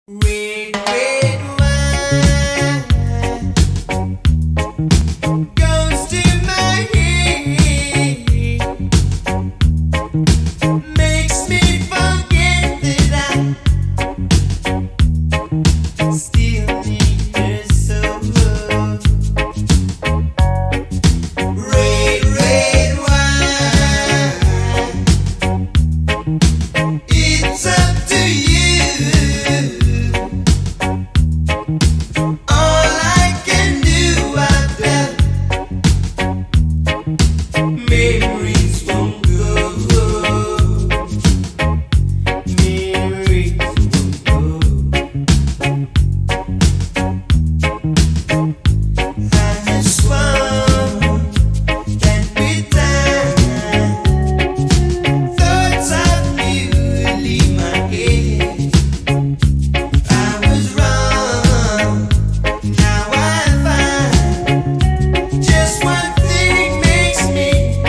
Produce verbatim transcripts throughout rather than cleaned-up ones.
Red, red wine goes to my head, makes me forget that I still need her so. Red, red wine, it's up to you. Memories won't go. Memories won't go. I have sworn that with time, thoughts of you would leave my head. I was wrong, now I find just one thing makes me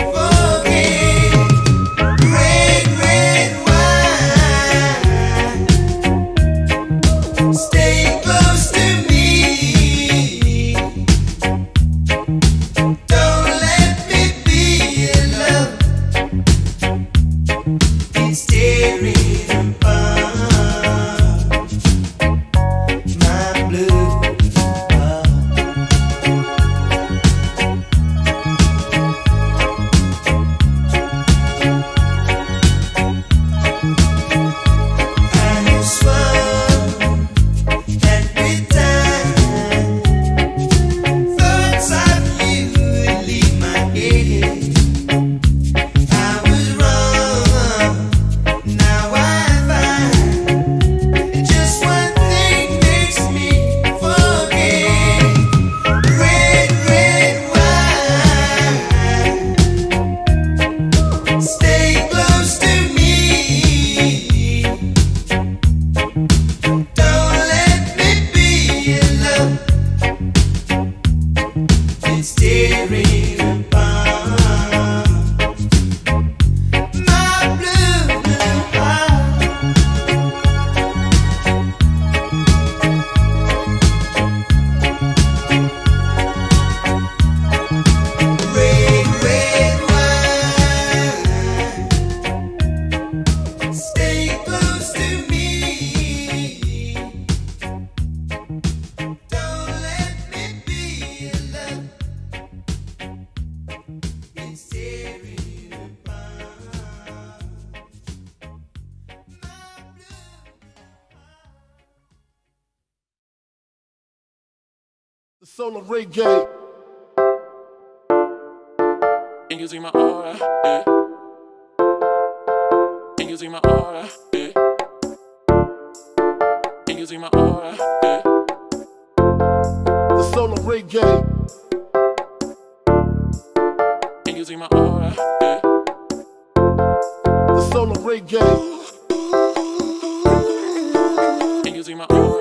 stay close to me. Don't let me be alone. It's tearing apart my blue heart. I have sworn that with time, thoughts of you would leave my head. I was wrong, now I find just one thing makes me forget. Red, red wine, stay close to me. Don't let me be alone. It's tearing apart my blue, blue heart. Red, red wine, stay close to me. Don't let me be alone. It's tearing apart my blue. The solar reggae. And using my aura, yeah. And using my aura, yeah. And using my aura, yeah. The solar reggae. And using my aura, yeah. The solar reggae. And using my aura.